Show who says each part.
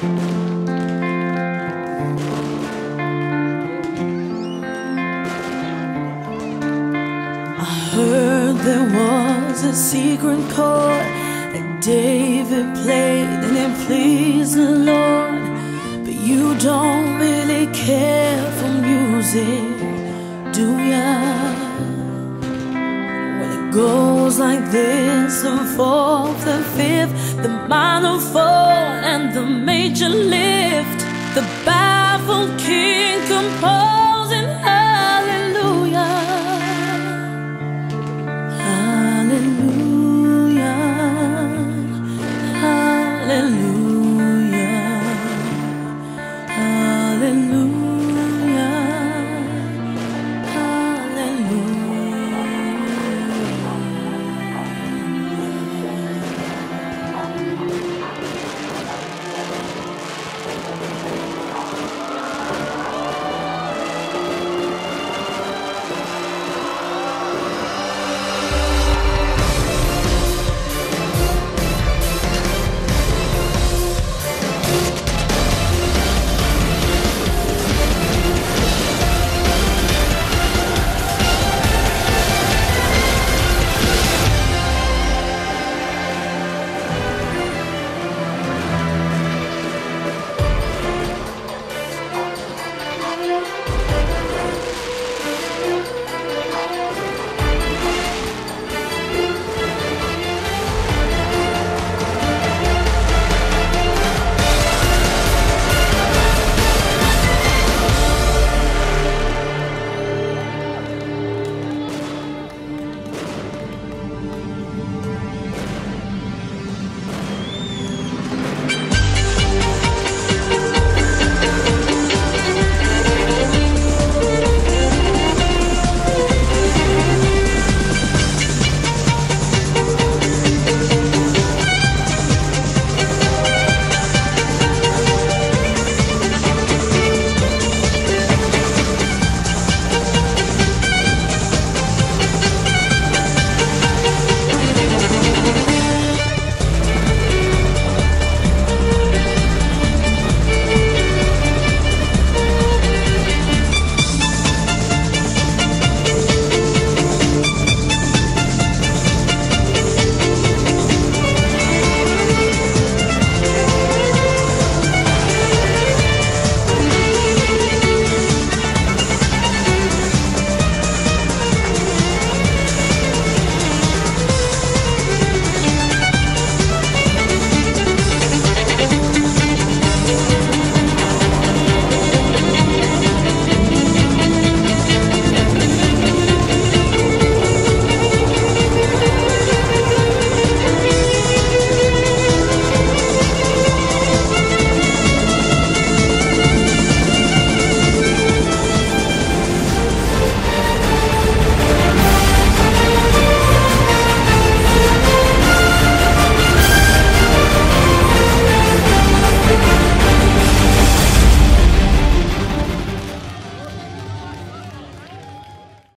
Speaker 1: Heard there was a secret chord that David played and it pleased the Lord. But you don't really care for music, do ya? Well, it goes like this: the fourth, the fifth, the minor fall, and the major lift. The baffled king composed.